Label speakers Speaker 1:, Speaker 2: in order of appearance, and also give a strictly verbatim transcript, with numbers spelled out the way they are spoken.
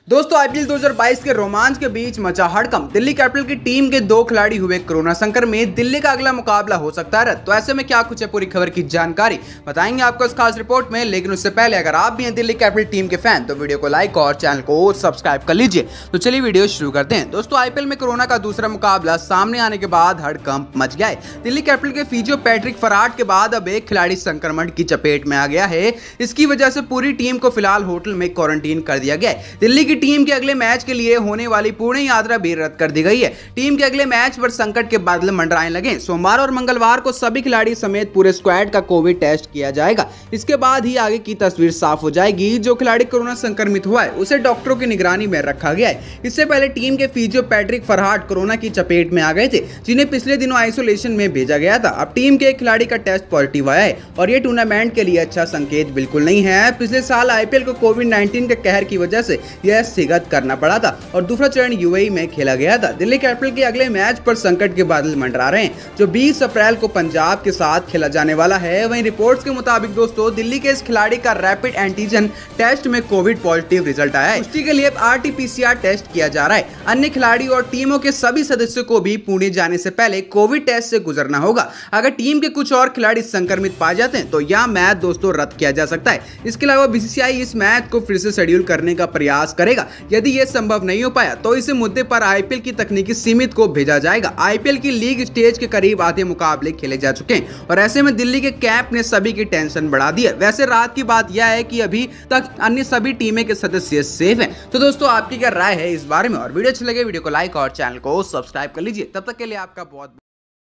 Speaker 1: दोस्तों आईपीएल दो हज़ार बाईस के रोमांच के बीच मचा हड़कंप। दिल्ली कैपिटल की टीम के दो खिलाड़ी हुए कोरोना संक्रमित। दिल्ली का अगला मुकाबला हो सकता है रद्द। तो ऐसे में क्या कुछ है, पूरी खबर की जानकारी बताएंगे आपको इस खास रिपोर्ट में। लेकिन उससे पहले अगर आप भी हैं दिल्ली कैपिटल टीम के फैन तो वीडियो को लाइक और चैनल को सब्सक्राइब कर लीजिए। तो चलिए वीडियो शुरू करते हैं। दोस्तों आईपीएल में कोरोना का दूसरा मुकाबला सामने आने के बाद हड़कंप मच गया है। दिल्ली कैपिटल के फिजियो पैट्रिक फराट के बाद अब एक खिलाड़ी संक्रमण की चपेट में आ गया है। इसकी वजह से पूरी टीम को फिलहाल होटल में क्वारंटीन कर दिया गया है। दिल्ली की टीम के अगले मैच के लिए होने वाली पुणे यात्रा भी रद्द कर दी गई है। टीम के अगले मैच पर संकट के बादल मंडराने लगे। सोमवार और मंगलवार को सभी खिलाड़ी समेत पूरे स्क्वाड का कोविड टेस्ट किया जाएगा। इसके बाद ही आगे की तस्वीर साफ हो जाएगी। जो खिलाड़ी कोरोना संक्रमित हुआ है उसे डॉक्टरों की निगरानी में रखा गया है। इससे पहले टीम के फिजियो पैट्रिक फरहाट कोरोना की चपेट में आ गए थे, जिन्हें पिछले दिनों आइसोलेशन में भेजा गया था। अब टीम के एक खिलाड़ी का टेस्ट पॉजिटिव आया है और यह टूर्नामेंट के लिए अच्छा संकेत बिल्कुल नहीं है। पिछले साल आईपीएल को कोविड नाइनटीन के कहर की वजह से यह स्थगित करना पड़ा था और दूसरा चरण यूएई में खेला गया था। दिल्ली कैपिटल के अगले मैच पर संकट के बादल मंडरा रहे हैं, जो बीस अप्रैल को पंजाब के साथ खेला जाने वाला है। वहीं रिपोर्ट्स के मुताबिक दोस्तों दिल्ली के इस खिलाड़ी का रैपिड एंटीजन टेस्ट में कोविड पॉजिटिव रिजल्ट आया है। पुष्टि के लिए आरटीपीसीआर टेस्ट किया जा रहा है। अन्य खिलाड़ी और टीमों के सभी सदस्यों को भी पुणे जाने से पहले कोविड टेस्ट से गुजरना होगा। अगर टीम के कुछ और खिलाड़ी संक्रमित पाए जाते हैं तो यह मैच दोस्तों रद्द किया जा सकता है। इसके अलावा बीसीसीआई इस मैच को फिर से शेड्यूल करने का प्रयास करेगा। यदि यह संभव नहीं हो पाया तो इस मुद्दे पर आईपीएल की तकनीकी सीमित को भेजा जाएगा। आईपीएल की लीग स्टेज के करीब आधे मुकाबले खेले जा चुके हैं और ऐसे में दिल्ली के कैंप ने सभी की टेंशन बढ़ा दी है। वैसे रात की बात यह है कि अभी तक अन्य सभी टीमें के सदस्य सेफ हैं। तो दोस्तों आपकी क्या राय है इस बारे में, और वीडियो अच्छी लगे वीडियो को लाइक और चैनल को सब्सक्राइब कर लीजिए। तब तक के लिए आपका बहुत